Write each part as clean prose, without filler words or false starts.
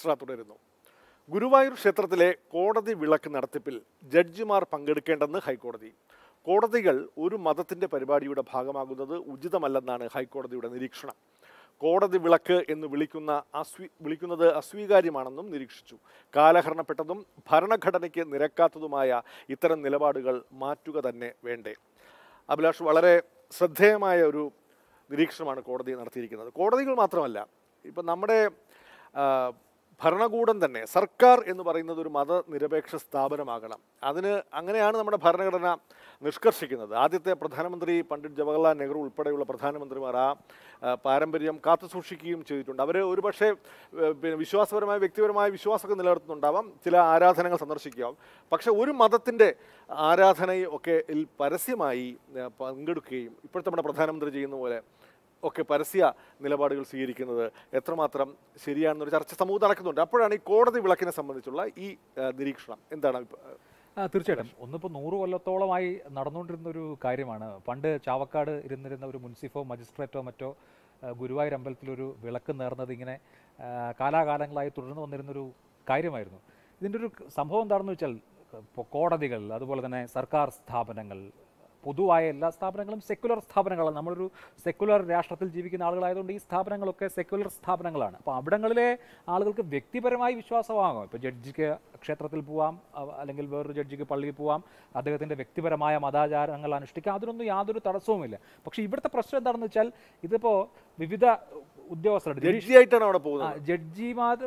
Extra തുടരുന്നു. ഗുരുവായൂർ ക്ഷേത്രത്തിലെ കോടതി വിളക്ക് നടത്തിപ്പിൽ ജഡ്ജിമാർ പങ്കെടുക്കേണ്ടെന്ന് ഹൈക്കോടതി. കോടതികൾ ഒരു മതത്തിന്റെ പരിപാടിയുടെ ഭാഗമാകുന്നത് ഉചിതമല്ലെന്നാണ് ഹൈക്കോടതിയുടെ നിരീക്ഷണം. കോടതി വിളക്ക് എന്ന് വിളിക്കുന്നത് അസ്വീകാര്യമാണെന്നും നിരീക്ഷിച്ചു. കാലഹരണപ്പെട്ടതും ഭരണഘടനയ്ക്ക് നിരക്കാത്തതുമായ ഇത്തരം നിലപാടുകൾ മാറ്റുക തന്നെ വേണ്ടേ? അഭിലാഷ്, വളരെ ശ്രദ്ധേയമായ ഒരു നിരീക്ഷണമാണ് കോടതി നടത്തിയിരിക്കുന്നത്. കോടതികൾ മാത്രമല്ല, ഇപ്പം നമ്മുടെ ഭരണകൂടം തന്നെ, സർക്കാർ എന്ന് പറയുന്നത് ഒരു മതനിരപേക്ഷ സ്ഥാപനമാകണം. അങ്ങനെയാണ് നമ്മുടെ ഭരണഘടന നിഷ്കർഷിക്കുന്നത്. ആദ്യത്തെ പ്രധാനമന്ത്രി പണ്ഡിറ്റ് ജവഹർലാൽ നെഹ്റു ഉൾപ്പെടെയുള്ള പ്രധാനമന്ത്രിമാർ ആ പാരമ്പര്യം കാത്തുസൂക്ഷിക്കുകയും ചെയ്തിട്ടുണ്ട്. അവർ ഒരുപക്ഷെ വിശ്വാസപരമായ വ്യക്തിപരമായ വിശ്വാസമൊക്കെ നിലനിർത്തുന്നുണ്ടാവാം, ചില ആരാധനകൾ സന്ദർശിക്കാം. പക്ഷെ ഒരു മതത്തിൻ്റെ ആരാധനയൊക്കെ പരസ്യമായി പങ്കെടുക്കുകയും ഇപ്പോഴത്തെ നമ്മുടെ പ്രധാനമന്ത്രി ചെയ്യുന്ന പോലെ ഒക്കെ പരസ്യ നിലപാടുകൾ സ്വീകരിക്കുന്നത് എത്രമാത്രം ശരിയാണെന്നൊരു ചർച്ച സമൂഹം നടക്കുന്നുണ്ട്. അപ്പോഴാണ് ഈ കോടതി വിളക്കിനെ സംബന്ധിച്ചുള്ള ഈ നിരീക്ഷണം. എന്താണ്? തീർച്ചയായിട്ടും ഒന്നിപ്പോൾ 100 കൊല്ലത്തോളമായി നടന്നുകൊണ്ടിരുന്ന ഒരു കാര്യമാണ്. പണ്ട് ചാവക്കാട് ഇരുന്നിരുന്ന ഒരു മുൻസിഫോ മജിസ്ട്രേറ്റോ മറ്റോ ഗുരുവായൂർ അമ്പലത്തിലൊരു വിളക്ക് നേർന്നത് ഇങ്ങനെ കാലാകാലങ്ങളായി തുടർന്ന് വന്നിരുന്നൊരു കാര്യമായിരുന്നു. ഇതിൻ്റെ ഒരു സംഭവം എന്താണെന്ന് വെച്ചാൽ, ഇപ്പോൾ കോടതികൾ, അതുപോലെ തന്നെ സർക്കാർ സ്ഥാപനങ്ങൾ, പൊതുവായ എല്ലാ സ്ഥാപനങ്ങളും സെക്യുലർ സ്ഥാപനങ്ങളാണ്. നമ്മളൊരു സെക്യുലർ രാഷ്ട്രത്തിൽ ജീവിക്കുന്ന ആളുകളായതുകൊണ്ട് ഈ സ്ഥാപനങ്ങളൊക്കെ സെക്യുലർ സ്ഥാപനങ്ങളാണ്. അപ്പോൾ അവിടങ്ങളിലെ ആളുകൾക്ക് വ്യക്തിപരമായി വിശ്വാസമാകാം. ഇപ്പോൾ ജഡ്ജിക്ക് ക്ഷേത്രത്തിൽ പോവാം, അല്ലെങ്കിൽ വേറൊരു ജഡ്ജിക്ക് പള്ളിയിൽ പോവാം, അദ്ദേഹത്തിൻ്റെ വ്യക്തിപരമായ മതാചാരങ്ങൾ അനുഷ്ഠിക്കാം, അതിനൊന്നും യാതൊരു തടസ്സവുമില്ല. പക്ഷേ ഇവിടുത്തെ പ്രശ്നം എന്താണെന്ന് വെച്ചാൽ, ഇതിപ്പോൾ വിവിധ ഉദ്യോഗസ്ഥരുടെ ജഡ്ജിയായിട്ടാണ് അവിടെ പോകുന്നത്. ജഡ്ജിമാരും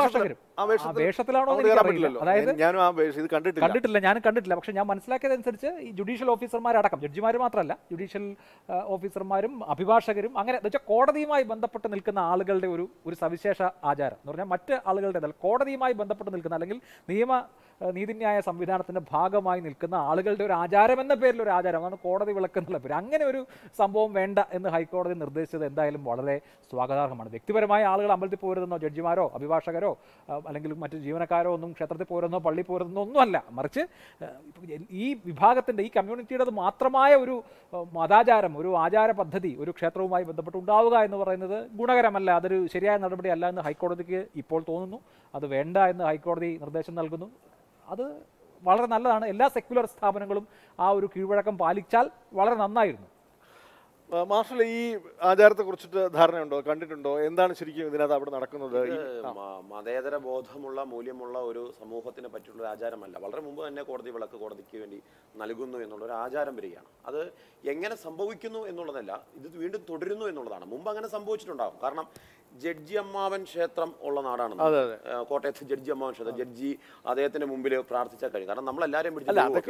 കണ്ടിട്ടില്ല, ഞാനും കണ്ടിട്ടില്ല. പക്ഷെ ഞാൻ മനസ്സിലാക്കിയതനുസരിച്ച് ഈ ജുഡീഷ്യൽ ഓഫീസർമാരടക്കം, ജഡ്ജിമാർ മാത്രമല്ല, ജുഡീഷ്യൽ ഓഫീസർമാരും അഭിഭാഷകരും അങ്ങനെ വെച്ചാൽ കോടതിയുമായി ബന്ധപ്പെട്ട് നിൽക്കുന്ന ആളുകളുടെ ഒരു സവിശേഷ ആചാരം എന്ന് പറഞ്ഞാൽ മറ്റ് ആളുകളുടേതല്ല, കോടതിയുമായി ബന്ധപ്പെട്ട് നിൽക്കുന്ന അല്ലെങ്കിൽ നീതിന്യായ സംവിധാനത്തിന്റെ ഭാഗമായി നിൽക്കുന്ന ആളുകളുടെ ഒരു ആചാരം എന്ന പേരിൽ ഒരു ആചാരം, അതാണ് കോടതി വിളക്ക് എന്നുള്ള പേര്. അങ്ങനെ ഒരു സംഭവം വേണ്ട എന്ന് ഹൈക്കോടതി നിർദ്ദേശിച്ചത് എന്തായാലും വളരെ സ്വാഗതാർഹമാണ്. വ്യക്തിപരമായ ആളുകൾ അമ്പലത്തിൽ പോരുന്നോ, ജഡ്ജിമാരോ അഭിഭാഷകരോ അല്ലെങ്കിൽ മറ്റ് ജീവനക്കാരോ ഒന്നും ക്ഷേത്രത്തിൽ പോരുന്നോ പള്ളി പോരുന്നോ ഒന്നുമല്ല, മറിച്ച് ഈ വിഭാഗത്തിൻ്റെ, ഈ കമ്മ്യൂണിറ്റിയുടേത് മാത്രമായ ഒരു മതാചാരം, ഒരു ആചാര പദ്ധതി ഒരു ക്ഷേത്രവുമായി ബന്ധപ്പെട്ട് ഉണ്ടാവുക എന്ന് പറയുന്നത് ഗുണകരമല്ല, അതൊരു ശരിയായ നടപടിയല്ല എന്ന് ഹൈക്കോടതിക്ക് ഇപ്പോൾ തോന്നുന്നു. അത് വേണ്ട എന്ന് ഹൈക്കോടതി നിർദ്ദേശം നൽകുന്നു. അത് വളരെ നല്ലതാണ്. എല്ലാ സെക്യുലർ സ്ഥാപനങ്ങളും ആ ഒരു കീഴ്വഴക്കം പാലിച്ചാൽ വളരെ നന്നായിരുന്നു. മാർഷൽ, ഈ ആചാരത്തെ കുറിച്ചിട്ട് ധാരണയുണ്ടോ? കണ്ടിട്ടുണ്ടോ? എന്താണ് ശരിക്കും ഇതിനകത്ത് അവിടെ നടക്കുന്നത്? മതേതര ബോധമുള്ള മൂല്യമുള്ള ഒരു സമൂഹത്തിനെ പറ്റിയുള്ള ഒരു ആചാരമല്ല. വളരെ മുമ്പ് തന്നെ കോടതി വിളക്ക് കോടതിക്ക് വേണ്ടി നൽകുന്നു എന്നുള്ളൊരു ആചാരം വരികയാണ്. അത് എങ്ങനെ സംഭവിക്കുന്നു എന്നുള്ളതല്ല, ഇത് വീണ്ടും തുടരുന്നു എന്നുള്ളതാണ്. മുമ്പ് അങ്ങനെ സംഭവിച്ചിട്ടുണ്ടാകും. കാരണം ജഡ്ജി അമ്മാവൻ ക്ഷേത്രം ഉള്ള നാടാണ് കോട്ടയത്ത്. ജഡ്ജി അമ്മാവൻ ക്ഷേത്രം, ജഡ്ജി അദ്ദേഹത്തിന്റെ മുമ്പിൽ പ്രാർത്ഥിച്ചാൽ കഴിയും. കാരണം നമ്മളെല്ലാവരും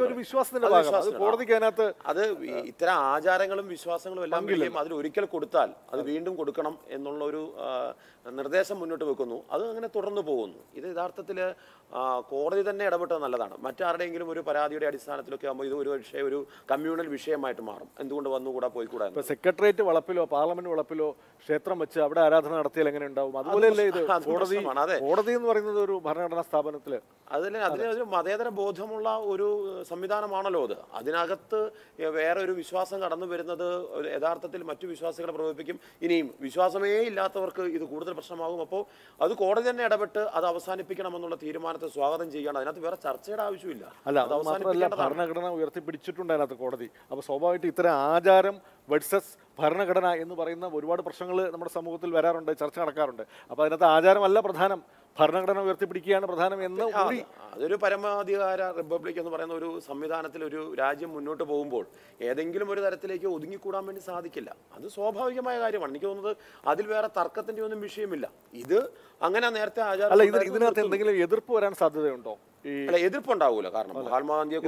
അത് ഇത്തരം ആചാരങ്ങളും വിശ്വാസങ്ങളും എല്ലാം അതിൽ ഒരിക്കൽ കൊടുത്താൽ അത് വീണ്ടും കൊടുക്കണം എന്നുള്ള ഒരു നിർദ്ദേശം മുന്നോട്ട് വെക്കുന്നു. അത് അങ്ങനെ തുടർന്നു പോകുന്നു. ഇത് യഥാർത്ഥത്തിൽ കോടതി തന്നെ ഇടപെട്ടത് നല്ലതാണ്. മറ്റാരുടെയെങ്കിലും ഒരു പരാതിയുടെ അടിസ്ഥാനത്തിലൊക്കെ ആകുമ്പോൾ ഇത് ഒരു കമ്മ്യൂണൽ വിഷയമായിട്ട് മാറും. എന്തുകൊണ്ട് വന്നുകൂടാ, പോയിക്കൂടാ? സെക്രട്ടേറിയറ്റ് വളപ്പിലോ പാർലമെന്റ് വളപ്പിലോ ക്ഷേത്രം വെച്ച് അവിടെ ആരാധന നടത്തിയാൽ എങ്ങനെ ഉണ്ടാവും? അതുപോലെയല്ലേ ഇത് കോടതി എന്ന് പറയുന്നത് ഒരു ഭരണഘടനാ സ്ഥാപനത്തില് അതിനൊരു മതേതര ബോധമുള്ള ഒരു സംവിധാനമാണല്ലോ അത്. അതിനകത്ത് വേറെ ഒരു വിശ്വാസം കടന്നു വരുന്നത് യഥാർത്ഥത്തിൽ മറ്റു വിശ്വാസികളെ പ്രകോപിപ്പിക്കും. ഇനിയും വിശ്വാസമേ ഇല്ലാത്തവർക്ക് ഇത് കൂടുതൽ പ്രശ്നമാകും. അപ്പോൾ അത് കോടതി തന്നെ ഇടപെട്ട് അത് അവസാനിപ്പിക്കണമെന്നുള്ള തീരുമാനത്തെ സ്വാഗതം ചെയ്യണം. അതിനകത്ത് വേറെ ചർച്ചയുടെ ആവശ്യമില്ല. ഭരണഘടന ഉയർത്തിപ്പിടിച്ചിട്ടുണ്ട് അതിനകത്ത് കോടതി. അപ്പോൾ സ്വാഭാവികമായിട്ട് ഇത്തരം ആചാരം വേഴ്സസ് ഭരണഘടന എന്ന് പറയുന്ന ഒരുപാട് പ്രശ്നങ്ങൾ നമ്മുടെ സമൂഹത്തിൽ വരാറുണ്ട്, ചർച്ച നടക്കാറുണ്ട്. അപ്പോൾ അതിനകത്ത് ആചാരമല്ല പ്രധാനം, ഭരണഘടന ഉയർത്തിപ്പിടിക്കുകയാണ് പ്രധാനം എന്ന് അതൊരു പരമാധികാര റിപ്പബ്ലിക് എന്ന് പറയുന്ന ഒരു സംവിധാനത്തിൽ ഒരു രാജ്യം മുന്നോട്ട് പോകുമ്പോൾ ഏതെങ്കിലും ഒരു തരത്തിലേക്ക് ഒതുങ്ങിക്കൂടാൻ വേണ്ടി സാധിക്കില്ല. അത് സ്വാഭാവികമായ കാര്യമാണ്. എനിക്ക് തോന്നുന്നത് അതിൽ വേറെ തർക്കത്തിന്റെ ഒന്നും വിഷയമില്ല. ഇത് അങ്ങനെ നേരത്തെ ആചാരം. ഇതിനകത്ത് എന്തെങ്കിലും എതിർപ്പ് വരാൻ സാധ്യതയുണ്ടോ? എതിർപ്പുണ്ടാവൂല. കാരണം മഹാത്മാഗാന്ധിയെ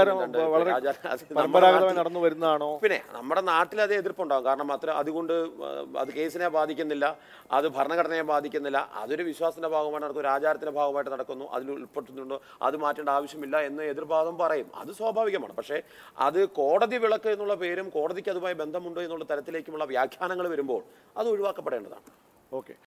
നടന്നു വരുന്നതാണോ? പിന്നെ നമ്മുടെ നാട്ടിൽ അത് എതിർപ്പുണ്ടാകും. കാരണം അതുകൊണ്ട് അത് കേസിനെ ബാധിക്കുന്നില്ല, അത് ഭരണഘടനയെ ബാധിക്കുന്നില്ല, അതൊരു വിശ്വാസത്തിന്റെ ഭാഗമായിട്ട് നടക്കും, ഒരു ആചാരത്തിന്റെ ഭാഗമായിട്ട് നടക്കുന്നു, അതിൽ ഉൾപ്പെട്ടിട്ടുണ്ടോ, അത് മാറ്റേണ്ട ആവശ്യമില്ല എന്ന് എതിർഭാഗം പറയും. അത് സ്വാഭാവികമാണ്. പക്ഷേ അത് കോടതി വിളക്ക് എന്നുള്ള പേരും കോടതിക്ക് അതുമായി ബന്ധമുണ്ടോ എന്നുള്ള തരത്തിലേക്കുമുള്ള വ്യാഖ്യാനങ്ങൾ വരുമ്പോൾ അത് ഒഴിവാക്കപ്പെടേണ്ടതാണ്. ഓക്കെ.